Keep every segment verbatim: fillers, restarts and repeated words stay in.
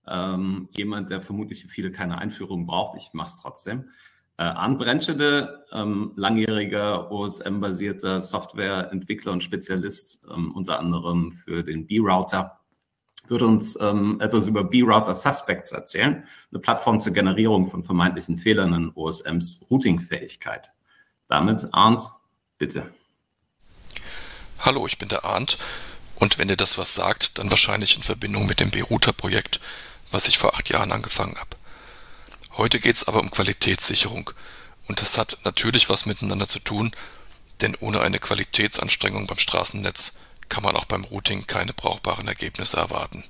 Ähm, jemand, der vermutlich für viele keine Einführung braucht. Ich mache es trotzdem. Äh, Arndt Brentschede, ähm, langjähriger O S M-basierter Softwareentwickler und Spezialist, ähm, unter anderem für den B-Router, würde uns ähm, etwas über B-Router Suspects erzählen, eine Plattform zur Generierung von vermeintlichen Fehlern in O S Ms Routing-Fähigkeit. Damit, Arndt, bitte. Hallo, ich bin der Arndt und wenn ihr das was sagt, dann wahrscheinlich in Verbindung mit dem B-Router-Projekt, was ich vor acht Jahren angefangen habe. Heute geht es aber um Qualitätssicherung und das hat natürlich was miteinander zu tun, denn ohne eine Qualitätsanstrengung beim Straßennetz kann man auch beim Routing keine brauchbaren Ergebnisse erwarten.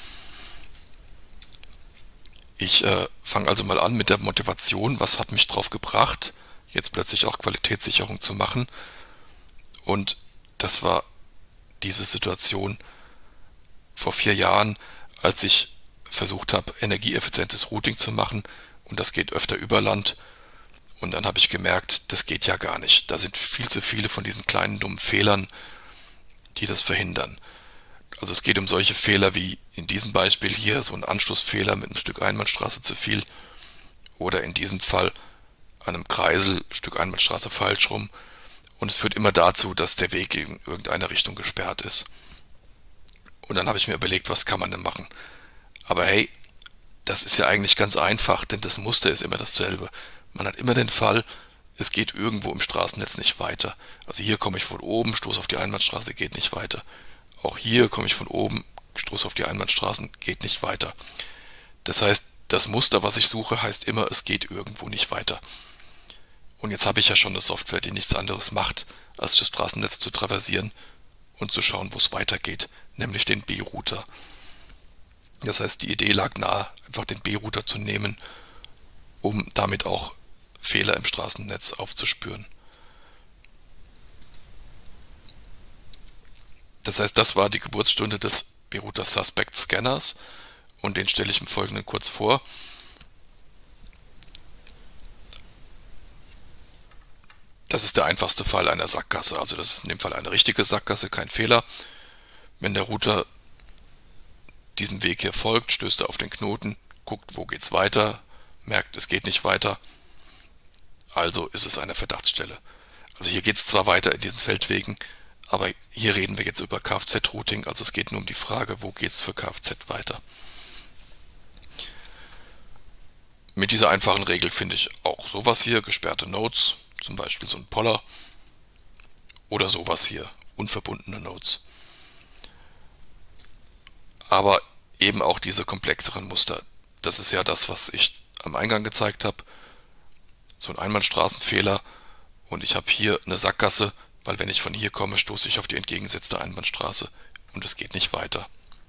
Ich äh, fange also mal an mit der Motivation, was hat mich drauf gebracht, jetzt plötzlich auch Qualitätssicherung zu machen, und das war diese Situation vor vier Jahren, als ich versucht habe, energieeffizientes Routing zu machen, und das geht öfter über Land. Und dann habe ich gemerkt, das geht ja gar nicht. Da sind viel zu viele von diesen kleinen dummen Fehlern, die das verhindern. Also es geht um solche Fehler wie in diesem Beispiel hier, so ein Anschlussfehler mit einem Stück Einbahnstraße zu viel, oder in diesem Fall an einem Kreisel Stück Einbahnstraße falsch rum. Und es führt immer dazu, dass der Weg in irgendeine Richtung gesperrt ist. Und dann habe ich mir überlegt, was kann man denn machen? Aber hey, das ist ja eigentlich ganz einfach, denn das Muster ist immer dasselbe. Man hat immer den Fall, es geht irgendwo im Straßennetz nicht weiter. Also hier komme ich von oben, stoße auf die Einbahnstraße, geht nicht weiter. Auch hier komme ich von oben, stoße auf die Einbahnstraßen, geht nicht weiter. Das heißt, das Muster, was ich suche, heißt immer, es geht irgendwo nicht weiter. Und jetzt habe ich ja schon eine Software, die nichts anderes macht, als das Straßennetz zu traversieren und zu schauen, wo es weitergeht, nämlich den B-Router. Das heißt, die Idee lag nahe, einfach den B-Router zu nehmen, um damit auch Fehler im Straßennetz aufzuspüren. Das heißt, das war die Geburtsstunde des B-Router Suspect Scanners, und den stelle ich im Folgenden kurz vor. Das ist der einfachste Fall einer Sackgasse, also das ist in dem Fall eine richtige Sackgasse, kein Fehler. Wenn der Router diesem Weg hier folgt, stößt er auf den Knoten, guckt, wo geht's weiter, merkt, es geht nicht weiter, also ist es eine Verdachtsstelle. Also hier geht es zwar weiter in diesen Feldwegen, aber hier reden wir jetzt über Kfz-Routing, also es geht nur um die Frage, wo geht es für Kfz weiter. Mit dieser einfachen Regel finde ich auch sowas hier, gesperrte Nodes, zum Beispiel so ein Poller, oder sowas hier, unverbundene Nodes. Aber eben auch diese komplexeren Muster. Das ist ja das, was ich am Eingang gezeigt habe. So ein Einbahnstraßenfehler, und ich habe hier eine Sackgasse, weil wenn ich von hier komme, stoße ich auf die entgegengesetzte Einbahnstraße und es geht nicht weiter.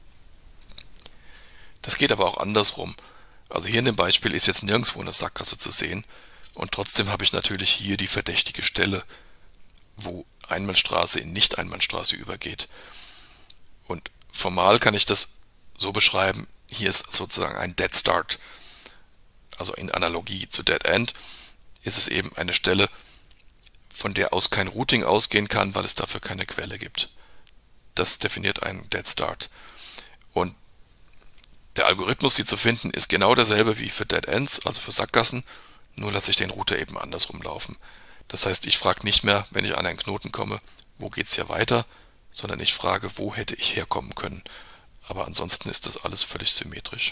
Das geht aber auch andersrum. Also hier in dem Beispiel ist jetzt nirgendwo eine Sackgasse zu sehen, und trotzdem habe ich natürlich hier die verdächtige Stelle, wo Einbahnstraße in Nicht-Einbahnstraße übergeht. Und formal kann ich das so beschreiben, hier ist sozusagen ein Dead Start. Also in Analogie zu Dead End ist es eben eine Stelle, von der aus kein Routing ausgehen kann, weil es dafür keine Quelle gibt. Das definiert einen Dead Start. Und der Algorithmus, sie zu finden, ist genau derselbe wie für Dead Ends, also für Sackgassen, nur lasse ich den Router eben andersrum laufen. Das heißt, ich frage nicht mehr, wenn ich an einen Knoten komme, wo geht es hier weiter, sondern ich frage, wo hätte ich herkommen können. Aber ansonsten ist das alles völlig symmetrisch.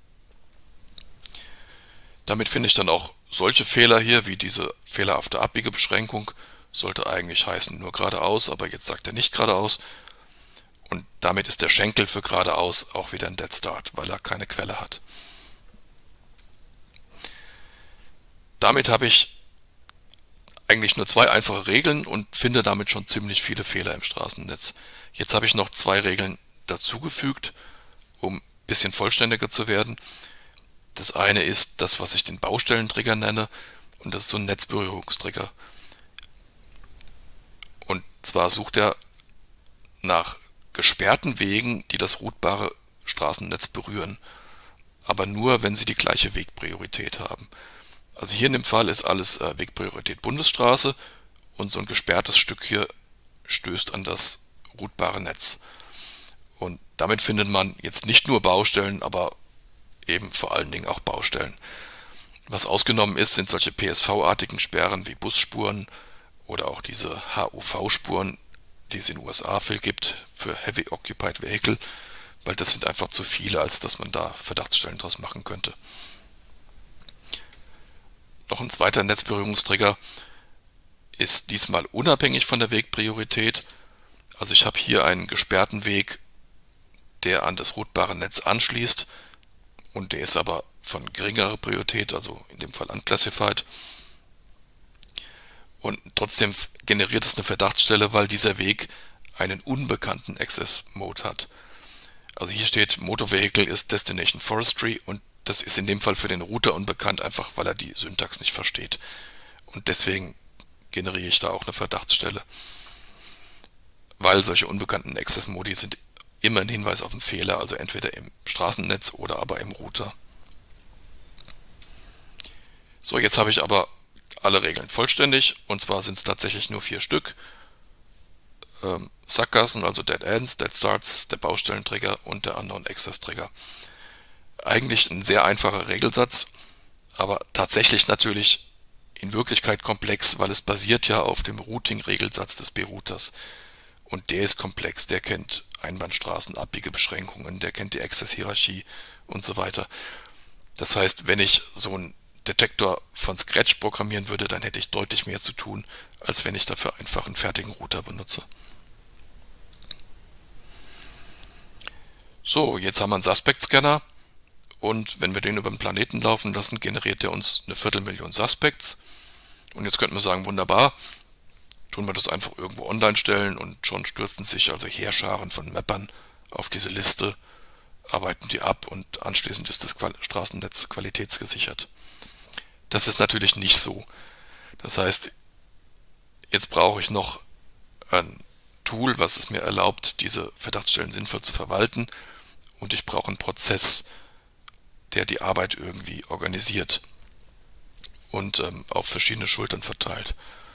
Damit finde ich dann auch solche Fehler hier, wie diese fehlerhafte Abbiegebeschränkung, sollte eigentlich heißen nur geradeaus, aber jetzt sagt er nicht geradeaus. Und damit ist der Schenkel für geradeaus auch wieder ein Dead Start, weil er keine Quelle hat. Damit habe ich eigentlich nur zwei einfache Regeln und finde damit schon ziemlich viele Fehler im Straßennetz. Jetzt habe ich noch zwei Regeln dazugefügt, um ein bisschen vollständiger zu werden. Das eine ist das, was ich den Baustellentrigger nenne, und das ist so ein Netzberührungstrigger. Und zwar sucht er nach gesperrten Wegen, die das routbare Straßennetz berühren, aber nur, wenn sie die gleiche Wegpriorität haben. Also hier in dem Fall ist alles äh, Wegpriorität Bundesstraße, und so ein gesperrtes Stück hier stößt an das routbare Netz. Und damit findet man jetzt nicht nur Baustellen, aber eben vor allen Dingen auch Baustellen. Was ausgenommen ist, sind solche P S V-artigen Sperren wie Busspuren oder auch diese H O V-Spuren, die es in den U S A viel gibt für Heavy Occupied Vehicle, weil das sind einfach zu viele, als dass man da Verdachtsstellen draus machen könnte. Noch ein zweiter Netzberührungstrigger ist diesmal unabhängig von der Wegpriorität. Also ich habe hier einen gesperrten Weg, der an das routbare Netz anschließt und der ist aber von geringerer Priorität, also in dem Fall unclassified. Und trotzdem generiert es eine Verdachtsstelle, weil dieser Weg einen unbekannten Access Mode hat. Also hier steht Motor Vehicle is Destination Forestry und das ist in dem Fall für den Router unbekannt, einfach weil er die Syntax nicht versteht. Und deswegen generiere ich da auch eine Verdachtsstelle. Weil solche unbekannten Access Modi sind immer ein Hinweis auf einen Fehler, also entweder im Straßennetz oder aber im Router. So, jetzt habe ich aber alle Regeln vollständig und zwar sind es tatsächlich nur vier Stück. Ähm, Sackgassen, also Dead Ends, Dead Starts, der Baustellentrigger und der Unknown Access Trigger. Eigentlich ein sehr einfacher Regelsatz, aber tatsächlich natürlich in Wirklichkeit komplex, weil es basiert ja auf dem Routing-Regelsatz des B-Routers. Und der ist komplex, der kennt Einbahnstraßen, Abbiegebeschränkungen, der kennt die Access-Hierarchie und so weiter. Das heißt, wenn ich so einen Detektor von Scratch programmieren würde, dann hätte ich deutlich mehr zu tun, als wenn ich dafür einfach einen fertigen Router benutze. So, jetzt haben wir einen Suspect-Scanner und wenn wir den über den Planeten laufen lassen, generiert er uns eine Viertelmillion Suspects. Und jetzt könnten wir sagen, wunderbar, tun wir das einfach irgendwo online stellen und schon stürzen sich also Heerscharen von Mappern auf diese Liste, arbeiten die ab und anschließend ist das Straßennetz qualitätsgesichert. Das ist natürlich nicht so. Das heißt, jetzt brauche ich noch ein Tool, was es mir erlaubt, diese Verdachtsstellen sinnvoll zu verwalten und ich brauche einen Prozess, der die Arbeit irgendwie organisiert und ähm, auf verschiedene Schultern verteilt.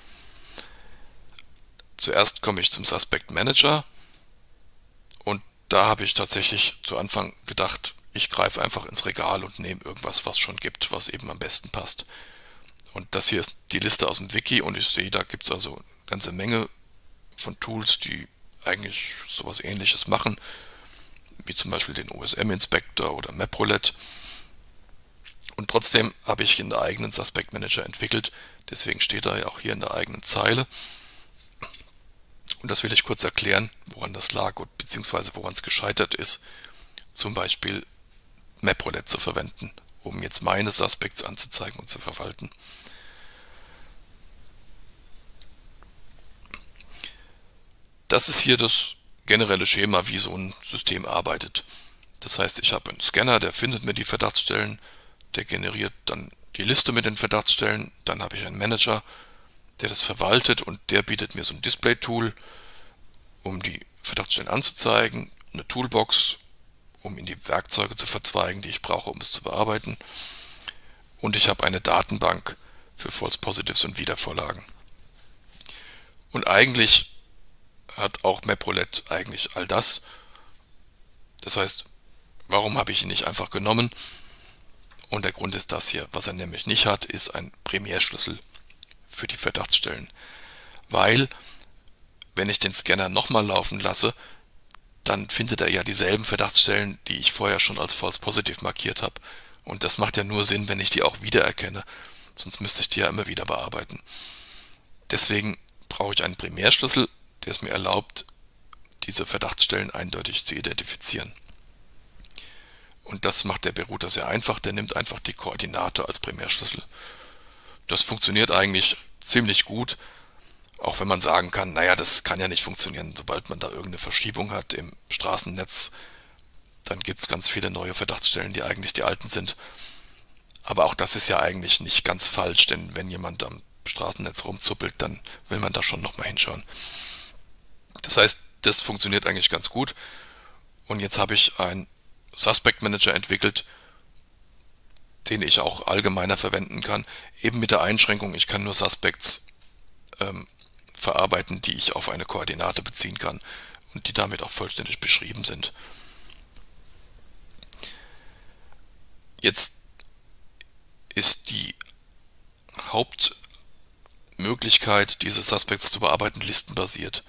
Zuerst komme ich zum Suspect Manager und da habe ich tatsächlich zu Anfang gedacht, ich greife einfach ins Regal und nehme irgendwas, was schon gibt, was eben am besten passt. Und das hier ist die Liste aus dem Wiki und ich sehe, da gibt es also eine ganze Menge von Tools, die eigentlich sowas Ähnliches machen, wie zum Beispiel den O S M-Inspector oder MapRoulette. Und trotzdem habe ich einen eigenen Suspect Manager entwickelt, deswegen steht er ja auch hier in der eigenen Zeile. Und das will ich kurz erklären, woran das lag und beziehungsweise woran es gescheitert ist, zum Beispiel MapRoulette zu verwenden, um jetzt meine Suspects anzuzeigen und zu verwalten. Das ist hier das generelle Schema, wie so ein System arbeitet. Das heißt, ich habe einen Scanner, der findet mir die Verdachtsstellen, der generiert dann die Liste mit den Verdachtsstellen, dann habe ich einen Manager, der das verwaltet und der bietet mir so ein Display-Tool, um die Verdachtsstellen anzuzeigen, eine Toolbox, um in die Werkzeuge zu verzweigen, die ich brauche, um es zu bearbeiten. Und ich habe eine Datenbank für False Positives und Wiedervorlagen. Und eigentlich hat auch MapRoulette eigentlich all das. Das heißt, warum habe ich ihn nicht einfach genommen? Und der Grund ist das hier. Was er nämlich nicht hat, ist ein Primärschlüssel für die Verdachtsstellen. Weil, wenn ich den Scanner nochmal laufen lasse, dann findet er ja dieselben Verdachtsstellen, die ich vorher schon als False Positive markiert habe. Und das macht ja nur Sinn, wenn ich die auch wiedererkenne. Sonst müsste ich die ja immer wieder bearbeiten. Deswegen brauche ich einen Primärschlüssel, der es mir erlaubt, diese Verdachtsstellen eindeutig zu identifizieren. Und das macht der B-Router sehr einfach, der nimmt einfach die Koordinate als Primärschlüssel. Das funktioniert eigentlich ziemlich gut, auch wenn man sagen kann, naja, das kann ja nicht funktionieren, sobald man da irgendeine Verschiebung hat im Straßennetz, dann gibt es ganz viele neue Verdachtsstellen, die eigentlich die alten sind. Aber auch das ist ja eigentlich nicht ganz falsch, denn wenn jemand am Straßennetz rumzuppelt, dann will man da schon nochmal hinschauen. Das heißt, das funktioniert eigentlich ganz gut. Und jetzt habe ich einen Suspect Manager entwickelt, den ich auch allgemeiner verwenden kann. Eben mit der Einschränkung, ich kann nur Suspects ähm, verarbeiten, die ich auf eine Koordinate beziehen kann und die damit auch vollständig beschrieben sind. Jetzt ist die Hauptmöglichkeit, diese Suspects zu bearbeiten, listenbasiert.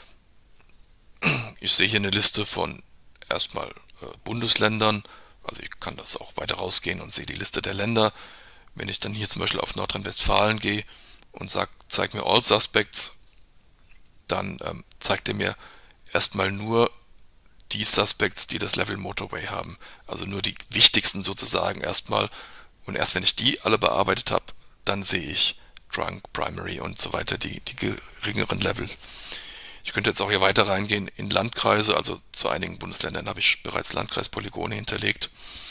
Ich sehe hier eine Liste von erstmal äh, Bundesländern, also ich kann das auch weiter rausgehen und sehe die Liste der Länder. Wenn ich dann hier zum Beispiel auf Nordrhein-Westfalen gehe und sage, zeig mir All Suspects, dann ähm, zeigt er mir erstmal nur die Suspects, die das Level Motorway haben. Also nur die wichtigsten sozusagen erstmal. Und erst wenn ich die alle bearbeitet habe, dann sehe ich Drunk, Primary und so weiter, die, die geringeren Level. Ich könnte jetzt auch hier weiter reingehen in Landkreise, also zu einigen Bundesländern habe ich bereits Landkreispolygone hinterlegt.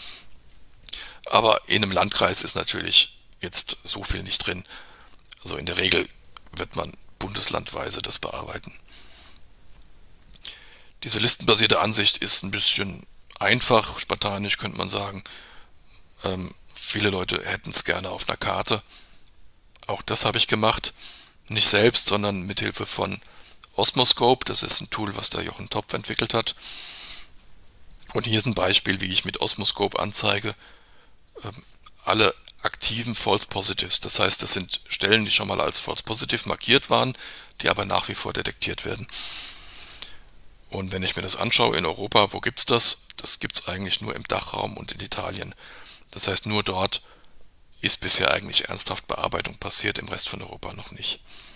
Aber in einem Landkreis ist natürlich jetzt so viel nicht drin. Also in der Regel wird man bundeslandweise das bearbeiten. Diese listenbasierte Ansicht ist ein bisschen einfach, spartanisch könnte man sagen. Ähm, viele Leute hätten es gerne auf einer Karte. Auch das habe ich gemacht. Nicht selbst, sondern mit Hilfe von Osmoscope. Das ist ein Tool, was der Jochen Topf entwickelt hat. Und hier ist ein Beispiel, wie ich mit Osmoscope anzeige, ähm, alle aktiven False Positives. Das heißt, das sind Stellen, die schon mal als False Positive markiert waren, die aber nach wie vor detektiert werden. Und wenn ich mir das anschaue in Europa, wo gibt es das? Das gibt es eigentlich nur im Dachraum und in Italien. Das heißt, nur dort ist bisher eigentlich ernsthaft Bearbeitung passiert, im Rest von Europa noch nicht.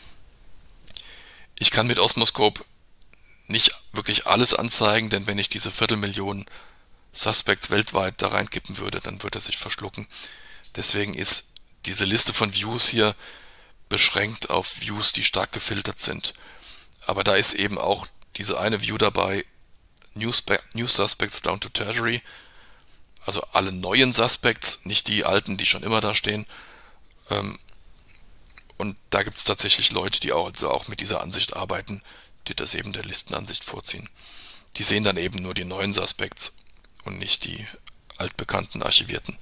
Ich kann mit Osmoscope nicht wirklich alles anzeigen, denn wenn ich diese Viertelmillion Suspects weltweit da reinkippen würde, dann würde er sich verschlucken. Deswegen ist diese Liste von Views hier beschränkt auf Views, die stark gefiltert sind. Aber da ist eben auch diese eine View dabei, New, New Suspects down to Tertiary, also alle neuen Suspects, nicht die alten, die schon immer da stehen. Und da gibt es tatsächlich Leute, die auch, also auch mit dieser Ansicht arbeiten, die das eben der Listenansicht vorziehen. Die sehen dann eben nur die neuen Suspects und nicht die altbekannten archivierten.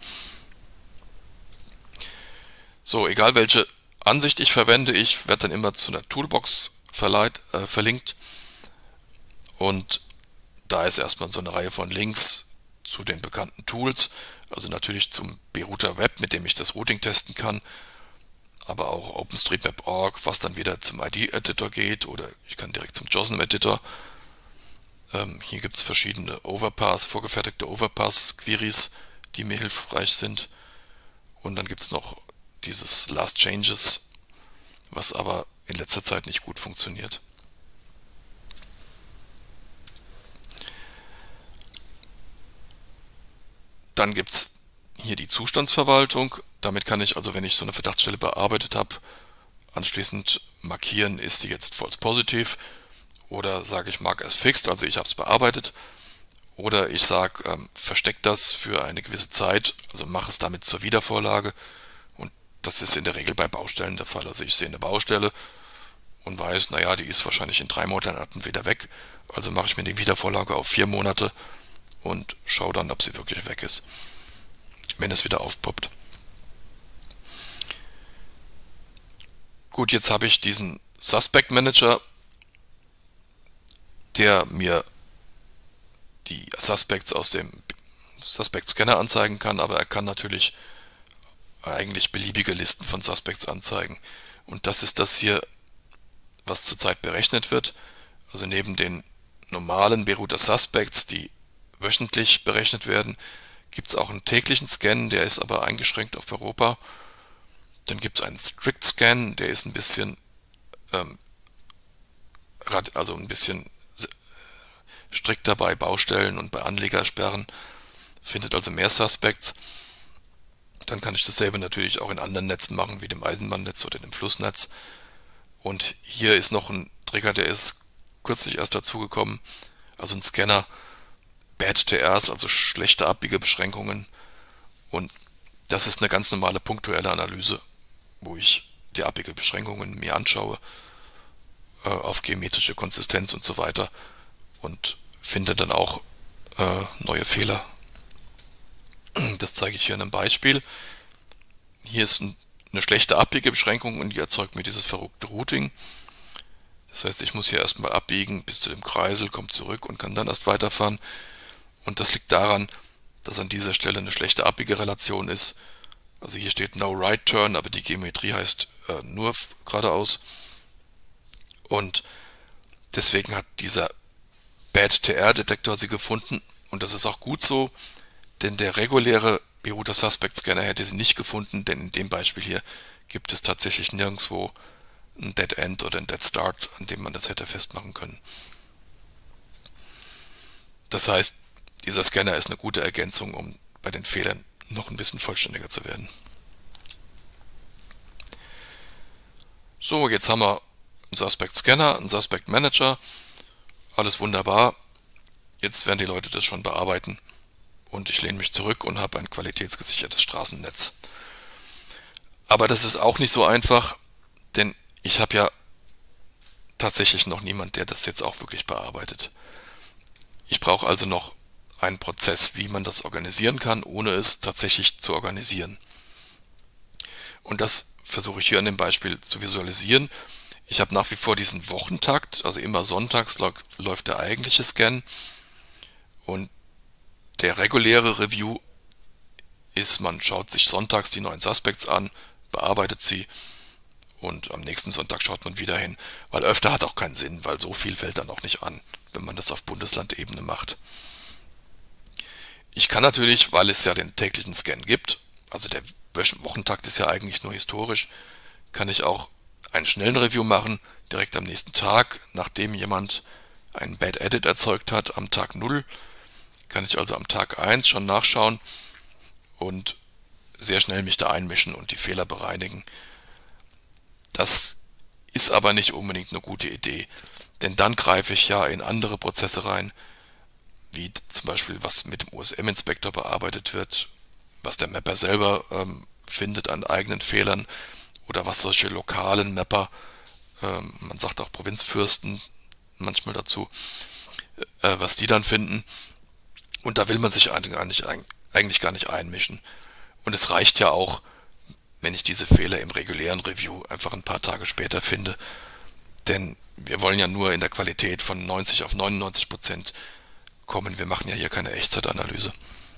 So, egal welche Ansicht ich verwende, ich werde dann immer zu einer Toolbox verleiht, äh, verlinkt. Und da ist erstmal so eine Reihe von Links zu den bekannten Tools, also natürlich zum Berouter Web, mit dem ich das Routing testen kann, aber auch OpenStreetMap Punkt org, was dann wieder zum I D-Editor geht, oder ich kann direkt zum JOSM-Editor. Ähm, hier gibt es verschiedene Overpass, vorgefertigte Overpass-Queries, die mir hilfreich sind. Und dann gibt es noch dieses Last Changes, was aber in letzter Zeit nicht gut funktioniert. Dann gibt es hier die Zustandsverwaltung. Damit kann ich also, wenn ich so eine Verdachtsstelle bearbeitet habe, anschließend markieren, ist die jetzt false positive, oder sage ich mark as fixed, also ich habe es bearbeitet, oder ich sage, ähm, versteck das für eine gewisse Zeit, also mache es damit zur Wiedervorlage, und das ist in der Regel bei Baustellen der Fall. Also ich sehe eine Baustelle und weiß, naja, die ist wahrscheinlich in drei Monaten wieder weg, also mache ich mir die Wiedervorlage auf vier Monate und schaue dann, ob sie wirklich weg ist, wenn es wieder aufpoppt. Gut, jetzt habe ich diesen Suspect Manager, der mir die Suspects aus dem Suspect Scanner anzeigen kann, aber er kann natürlich eigentlich beliebige Listen von Suspects anzeigen. Und das ist das hier, was zurzeit berechnet wird. Also neben den normalen Berouter Suspects, die wöchentlich berechnet werden, gibt es auch einen täglichen Scan, der ist aber eingeschränkt auf Europa. Dann gibt es einen Strict Scan, der ist ein bisschen, ähm, also ein bisschen strikter bei Baustellen und bei Anlegersperren, findet also mehr Suspects. Dann kann ich dasselbe natürlich auch in anderen Netzen machen, wie dem Eisenbahnnetz oder dem Flussnetz. Und hier ist noch ein Trigger, der ist kürzlich erst dazugekommen, also ein Scanner, Bad T Rs, also schlechte Abbiegebeschränkungen. Und das ist eine ganz normale punktuelle Analyse, wo ich die Abbiegebeschränkungen mir anschaue, äh, auf geometrische Konsistenz und so weiter, und finde dann auch äh, neue Fehler. Das zeige ich hier in einem Beispiel. Hier ist ein, eine schlechte Abbiegebeschränkung und die erzeugt mir dieses verrückte Routing. Das heißt, ich muss hier erstmal abbiegen bis zu dem Kreisel, komme zurück und kann dann erst weiterfahren. Und das liegt daran, dass an dieser Stelle eine schlechte Abbiegerelation ist. Also hier steht No Right Turn, aber die Geometrie heißt äh, nur geradeaus. Und deswegen hat dieser Bad T R-Detektor sie gefunden. Und das ist auch gut so, denn der reguläre B-Router Suspect Scanner hätte sie nicht gefunden, denn in dem Beispiel hier gibt es tatsächlich nirgendwo ein Dead End oder ein Dead Start, an dem man das hätte festmachen können. Das heißt, dieser Scanner ist eine gute Ergänzung, um bei den Fehlern noch ein bisschen vollständiger zu werden. So, jetzt haben wir einen Suspect Scanner, einen Suspect Manager, alles wunderbar. Jetzt werden die Leute das schon bearbeiten und ich lehne mich zurück und habe ein qualitätsgesichertes Straßennetz. Aber das ist auch nicht so einfach, denn ich habe ja tatsächlich noch niemand, der das jetzt auch wirklich bearbeitet. Ich brauche also noch einen Prozess, wie man das organisieren kann, ohne es tatsächlich zu organisieren. Und das versuche ich hier an dem Beispiel zu visualisieren. Ich habe nach wie vor diesen Wochentakt, also immer sonntags läuft der eigentliche Scan und der reguläre Review ist, man schaut sich sonntags die neuen Suspects an, bearbeitet sie und am nächsten Sonntag schaut man wieder hin, weil öfter hat auch keinen Sinn, weil so viel fällt dann auch nicht an, wenn man das auf Bundeslandebene macht. Ich kann natürlich, weil es ja den täglichen Scan gibt, also der Wochentakt ist ja eigentlich nur historisch, kann ich auch einen schnellen Review machen, direkt am nächsten Tag, nachdem jemand einen Bad Edit erzeugt hat, am Tag null, kann ich also am Tag eins schon nachschauen und sehr schnell mich da einmischen und die Fehler bereinigen. Das ist aber nicht unbedingt eine gute Idee, denn dann greife ich ja in andere Prozesse rein, wie zum Beispiel was mit dem U S M-Inspektor bearbeitet wird, was der Mapper selber ähm, findet an eigenen Fehlern oder was solche lokalen Mapper, ähm, man sagt auch Provinzfürsten manchmal dazu, äh, was die dann finden. Und da will man sich eigentlich, eigentlich gar nicht einmischen. Und es reicht ja auch, wenn ich diese Fehler im regulären Review einfach ein paar Tage später finde, denn wir wollen ja nur in der Qualität von neunzig auf neunundneunzig Prozent kommen. Wir machen ja hier keine Echtzeitanalyse.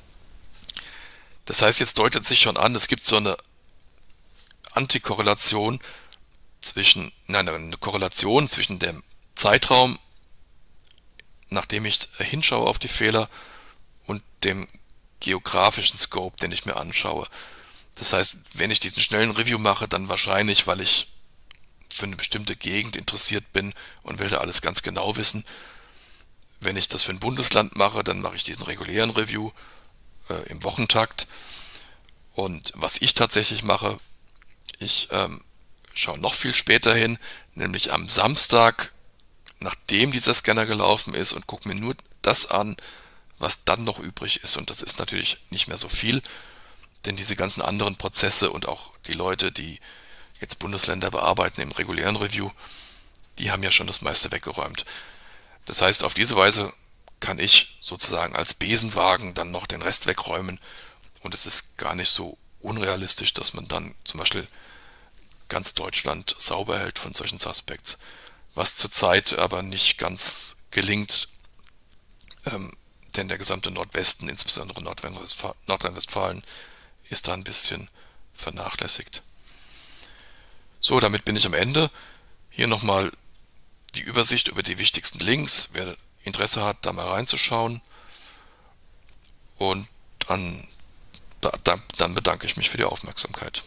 Das heißt, jetzt deutet sich schon an, es gibt so eine Antikorrelation zwischen, nein, eine Korrelation zwischen dem Zeitraum, nachdem ich hinschaue auf die Fehler, und dem geografischen Scope, den ich mir anschaue. Das heißt, wenn ich diesen schnellen Review mache, dann wahrscheinlich, weil ich für eine bestimmte Gegend interessiert bin und will da alles ganz genau wissen. Wenn ich das für ein Bundesland mache, dann mache ich diesen regulären Review äh, im Wochentakt. Und was ich tatsächlich mache, ich ähm, schaue noch viel später hin, nämlich am Samstag, nachdem dieser Scanner gelaufen ist, und gucke mir nur das an, was dann noch übrig ist. Und das ist natürlich nicht mehr so viel, denn diese ganzen anderen Prozesse und auch die Leute, die jetzt Bundesländer bearbeiten im regulären Review, die haben ja schon das meiste weggeräumt. Das heißt, auf diese Weise kann ich sozusagen als Besenwagen dann noch den Rest wegräumen und es ist gar nicht so unrealistisch, dass man dann zum Beispiel ganz Deutschland sauber hält von solchen Suspects, was zurzeit aber nicht ganz gelingt, ähm, denn der gesamte Nordwesten, insbesondere Nordrhein-Westfalen, ist da ein bisschen vernachlässigt. So, damit bin ich am Ende. Hier nochmal die Übersicht über die wichtigsten Links, wer Interesse hat, da mal reinzuschauen. Und dann, dann bedanke ich mich für die Aufmerksamkeit.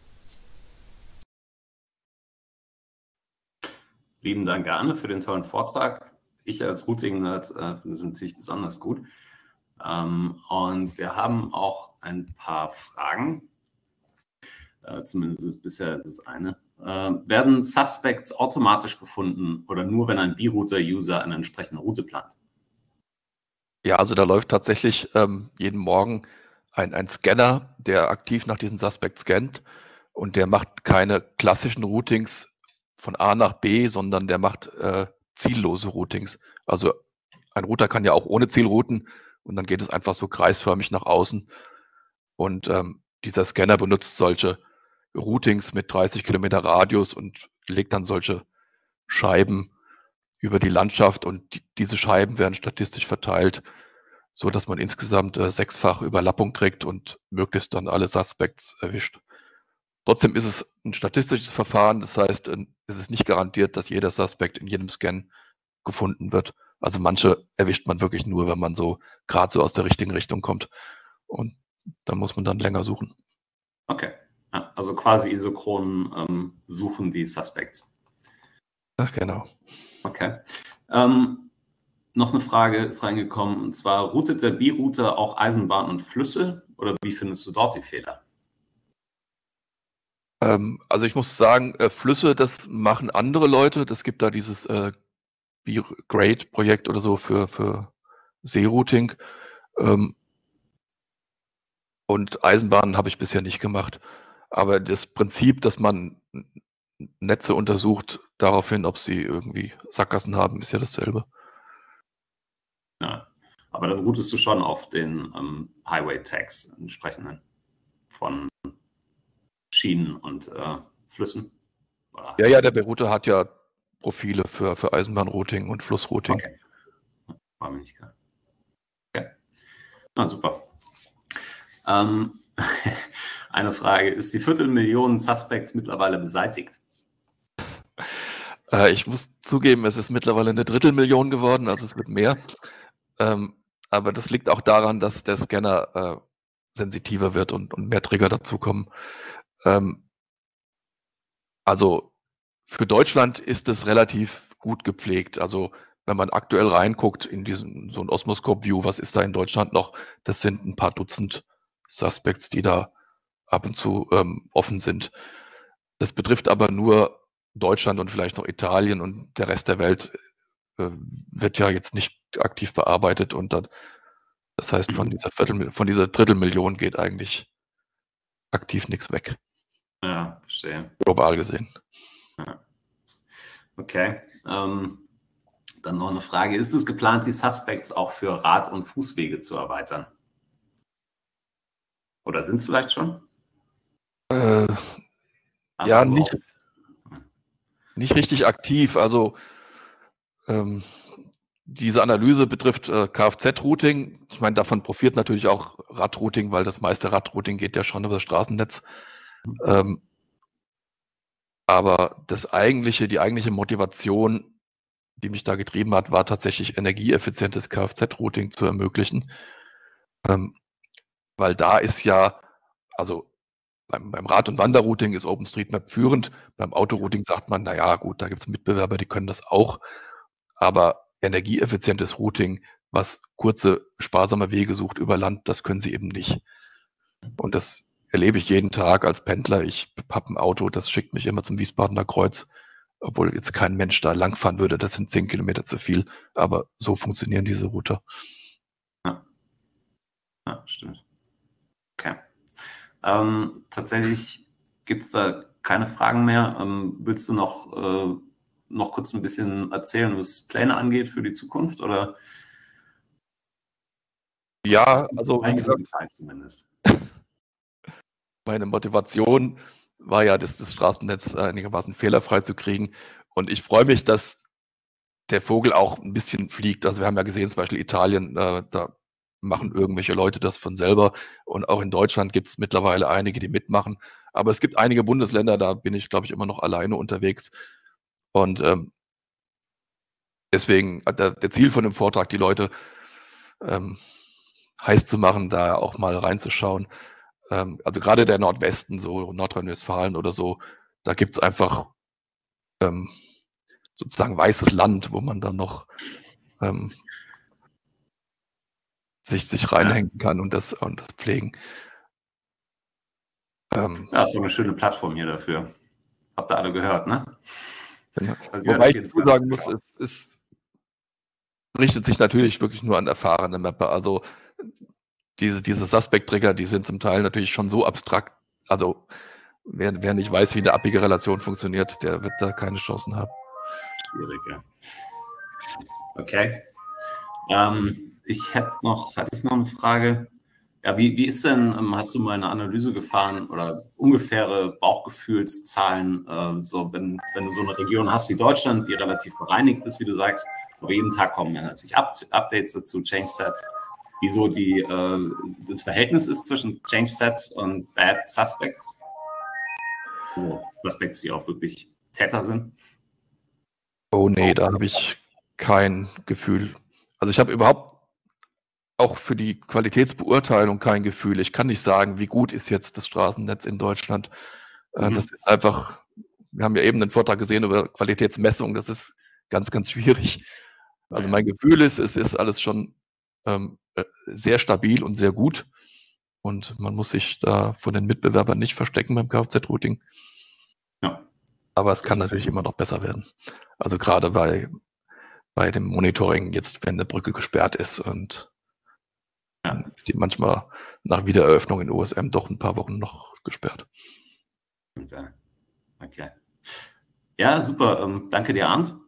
Lieben Dank, Arne, für den tollen Vortrag. Ich als Routing-Nerd äh, finde es natürlich besonders gut. Ähm, und wir haben auch ein paar Fragen. Äh, zumindest ist bisher das eine. Äh, werden Suspects automatisch gefunden oder nur, wenn ein B-Router-User eine entsprechende Route plant? Ja, also da läuft tatsächlich ähm, jeden Morgen ein, ein Scanner, der aktiv nach diesen Suspects scannt. Und der macht keine klassischen Routings von A nach B, sondern der macht äh, ziellose Routings. Also ein Router kann ja auch ohne Ziel routen und dann geht es einfach so kreisförmig nach außen. Und ähm, dieser Scanner benutzt solche Routings mit dreißig Kilometer Radius und legt dann solche Scheiben über die Landschaft und die, diese Scheiben werden statistisch verteilt, so dass man insgesamt äh, sechsfach Überlappung kriegt und möglichst dann alle Suspects erwischt. Trotzdem ist es ein statistisches Verfahren, das heißt, es ist nicht garantiert, dass jeder Suspect in jedem Scan gefunden wird. Also manche erwischt man wirklich nur, wenn man so gerade so aus der richtigen Richtung kommt. Und da muss man dann länger suchen. Okay, ja, also quasi isochron ähm, suchen die Suspects. Ach, genau. Okay. Ähm, noch eine Frage ist reingekommen, und zwar, routet der B-Router auch Eisenbahn und Flüsse oder wie findest du dort die Fehler? Ähm, also ich muss sagen, äh, Flüsse, das machen andere Leute. Das gibt da dieses äh, B-Grade-Projekt oder so für, für Seerouting. Ähm, und Eisenbahnen habe ich bisher nicht gemacht. Aber das Prinzip, dass man Netze untersucht, daraufhin, ob sie irgendwie Sackgassen haben, ist ja dasselbe. Ja, aber dann routest du schon auf den ähm, Highway-Tags entsprechenden von Schienen und äh, Flüssen? Oder? Ja, ja, der B-Router hat ja Profile für, für Eisenbahnrouting und Flussrouting. Okay. War mir nicht klar. Okay. Na, super. Ähm, eine Frage, ist die Viertelmillion Suspects mittlerweile beseitigt? Äh, ich muss zugeben, es ist mittlerweile eine Drittelmillion geworden, also es wird mehr. Ähm, aber das liegt auch daran, dass der Scanner äh, sensitiver wird und, und mehr Trigger dazukommen. Ähm, also für Deutschland ist es relativ gut gepflegt. Also wenn man aktuell reinguckt in diesen so ein Osmoscope-View, was ist da in Deutschland noch? Das sind ein paar Dutzend Suspects, die da ab und zu ähm, offen sind. Das betrifft aber nur Deutschland und vielleicht noch Italien, und der Rest der Welt äh, wird ja jetzt nicht aktiv bearbeitet, und dann, das heißt, von dieser Viertel, von dieser Drittelmillion geht eigentlich aktiv nichts weg. Ja, verstehe. Global gesehen. Ja. Okay. Ähm, dann noch eine Frage. Ist es geplant, die Suspects auch für Rad- und Fußwege zu erweitern? Oder sind es vielleicht schon? Äh, ja, nicht, nicht richtig aktiv. Also ähm, diese Analyse betrifft äh, Kfz-Routing. Ich meine, davon profitiert natürlich auch Radrouting, weil das meiste Radrouting geht ja schon über das Straßennetz. Ähm, aber das eigentliche, die eigentliche Motivation, die mich da getrieben hat, war tatsächlich energieeffizientes Kfz-Routing zu ermöglichen. Ähm, weil da ist ja, also beim, beim Rad- und Wanderrouting ist OpenStreetMap führend. Beim Autorouting sagt man, naja, gut, da gibt es Mitbewerber, die können das auch. Aber energieeffizientes Routing, was kurze, sparsame Wege sucht über Land, das können sie eben nicht. Und das erlebe ich jeden Tag als Pendler. Ich habe ein Auto, das schickt mich immer zum Wiesbadener Kreuz, obwohl jetzt kein Mensch da langfahren würde. Das sind zehn Kilometer zu viel. Aber so funktionieren diese Router. Ja, ja, stimmt. Okay. Ähm, tatsächlich gibt es da keine Fragen mehr. Ähm, willst du noch, äh, noch kurz ein bisschen erzählen, was Pläne angeht für die Zukunft? Oder? Ja, also wie gesagt, zumindest. Meine Motivation war ja, das, das Straßennetz einigermaßen fehlerfrei zu kriegen. Und ich freue mich, dass der Vogel auch ein bisschen fliegt. Also wir haben ja gesehen, zum Beispiel Italien, äh, da machen irgendwelche Leute das von selber. Und auch in Deutschland gibt es mittlerweile einige, die mitmachen. Aber es gibt einige Bundesländer, da bin ich, glaube ich, immer noch alleine unterwegs. Und ähm, deswegen der, der Ziel von dem Vortrag, die Leute ähm, heiß zu machen, da auch mal reinzuschauen. Ähm, also gerade der Nordwesten, so Nordrhein-Westfalen oder so, da gibt es einfach ähm, sozusagen weißes Land, wo man dann noch ähm, sich, sich reinhängen kann und das, und das pflegen. Ähm, ja, so eine schöne Plattform hier dafür. Habt ihr alle gehört, ne? Genau. Also wobei ich dazu sagen muss, es, es richtet sich natürlich wirklich nur an erfahrene Mapper. Also diese, diese Suspect-Trigger, die sind zum Teil natürlich schon so abstrakt. Also wer, wer nicht weiß, wie eine abige Relation funktioniert, der wird da keine Chancen haben. Schwierig, ja. Okay. Ähm, ich hätte noch, hatte ich noch eine Frage. Ja, wie, wie ist denn, ähm, hast du mal eine Analyse gefahren oder ungefähre Bauchgefühlszahlen, äh, so wenn, wenn du so eine Region hast wie Deutschland, die relativ bereinigt ist, wie du sagst, aber jeden Tag kommen ja natürlich Up Updates dazu, Change Sets. wieso die, äh, das Verhältnis ist zwischen Change Sets und Bad Suspects. Also Suspects, die auch wirklich Täter sind. Oh nee, da habe ich kein Gefühl. Also ich habe überhaupt auch für die Qualitätsbeurteilung kein Gefühl. Ich kann nicht sagen, wie gut ist jetzt das Straßennetz in Deutschland. Äh, Mhm. Das ist einfach, wir haben ja eben einen Vortrag gesehen über Qualitätsmessung, das ist ganz, ganz schwierig. Also Ja. mein Gefühl ist, es ist alles schon ähm, äh, sehr stabil und sehr gut. Und man muss sich da von den Mitbewerbern nicht verstecken beim Kfz-Routing. Ja. Aber es kann natürlich immer noch besser werden. Also gerade bei, bei dem Monitoring jetzt, wenn eine Brücke gesperrt ist und Ja. dann ist die manchmal nach Wiedereröffnung in O S M doch ein paar Wochen noch gesperrt. Und, äh, okay. Ja, super. Ähm, danke dir, Arndt.